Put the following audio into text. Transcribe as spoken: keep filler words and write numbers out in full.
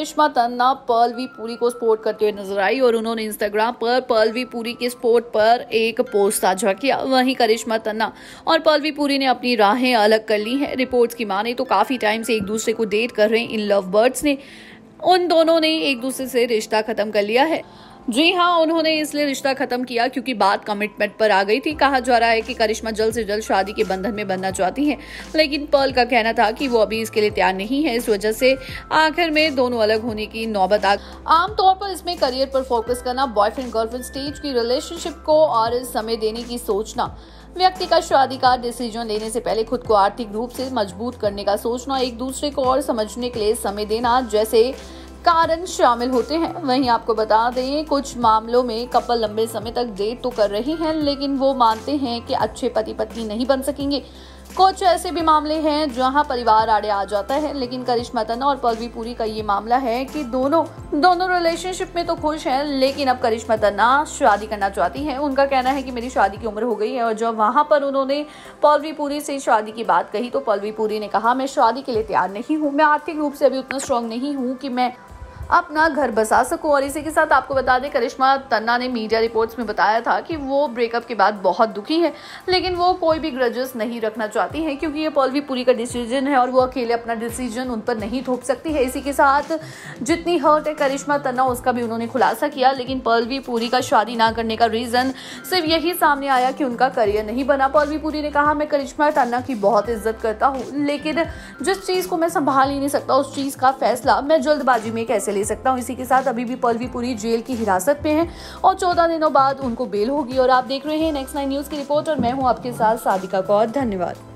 करिश्मा तन्ना पलवी पुरी को सपोर्ट करते हुए नजर आई और उन्होंने इंस्टाग्राम पर पलवी पुरी के सपोर्ट पर एक पोस्ट साझा किया। वहीं करिश्मा तन्ना और पलवी पुरी ने अपनी राहें अलग कर ली हैं। रिपोर्ट्स की माने तो काफी टाइम से एक दूसरे को डेट कर रहे इन लव बर्ड्स ने उन दोनों ने एक दूसरे से रिश्ता खत्म कर लिया है। जी हाँ, उन्होंने इसलिए रिश्ता खत्म किया क्योंकि बात कमिटमेंट पर आ गई थी। कहा जा रहा है कि करिश्मा जल्द से जल्द शादी के बंधन में बनना चाहती हैं, लेकिन पर्ल का कहना था कि वो अभी इसके लिए तैयार नहीं है। इस वजह से आखिर में दोनों अलग होने की नौबत आ गई। आमतौर पर इसमें करियर पर फोकस करना, बॉयफ्रेंड गर्लफ्रेंड स्टेज की रिलेशनशिप को और समय देने की सोचना, व्यक्ति का शादी का डिसीजन लेने से पहले खुद को आर्थिक रूप से मजबूत करने का सोचना, एक दूसरे को और समझने के लिए समय देना जैसे कारण शामिल होते हैं। वहीं आपको बता दें, कुछ मामलों में कपल लंबे समय तक डेट तो कर रहे हैं, लेकिन वो मानते हैं कि अच्छे पति पत्नी नहीं बन सकेंगे। कुछ ऐसे भी मामले हैं जहां परिवार आड़े आ जाता है, लेकिन करिश्मा तन्ना और पलवी पुरी का ये मामला है कि दोनों दोनों रिलेशनशिप में तो खुश हैं, लेकिन अब करिश्मा तन्ना शादी करना चाहती हैं। उनका कहना है कि मेरी शादी की उम्र हो गई है। और जब वहां पर उन्होंने पलवी पुरी से शादी की बात कही तो पलवी पुरी ने कहा, मैं शादी के लिए तैयार नहीं हूँ, मैं आर्थिक रूप से अभी उतना स्ट्रांग नहीं हूँ कि मैं अपना घर बसा सकूं। और इसी के साथ आपको बता दें, करिश्मा तन्ना ने मीडिया रिपोर्ट्स में बताया था कि वो ब्रेकअप के बाद बहुत दुखी है, लेकिन वो कोई भी ग्रजेस नहीं रखना चाहती हैं क्योंकि ये पलवी पुरी का डिसीजन है और वो अकेले अपना डिसीजन उन पर नहीं थोप सकती है। इसी के साथ जितनी हर्ट है करिश्मा तन्ना, उसका भी उन्होंने खुलासा किया। लेकिन पलवी पुरी का शादी ना करने का रीजन सिर्फ यही सामने आया कि उनका करियर नहीं बना। पलवी पुरी ने कहा, मैं करिश्मा तन्ना की बहुत इज्जत करता हूँ, लेकिन जिस चीज को मैं संभाल ही नहीं सकता उस चीज का फैसला मैं जल्दबाजी में कैसे ले सकता हूं। इसी के साथ अभी भी पलवी पुरी जेल की हिरासत में है और चौदह दिनों बाद उनको बेल होगी। और आप देख रहे हैं नेक्स्ट नाइन न्यूज की रिपोर्ट और मैं हूं आपके साथ सादिका कौर। धन्यवाद।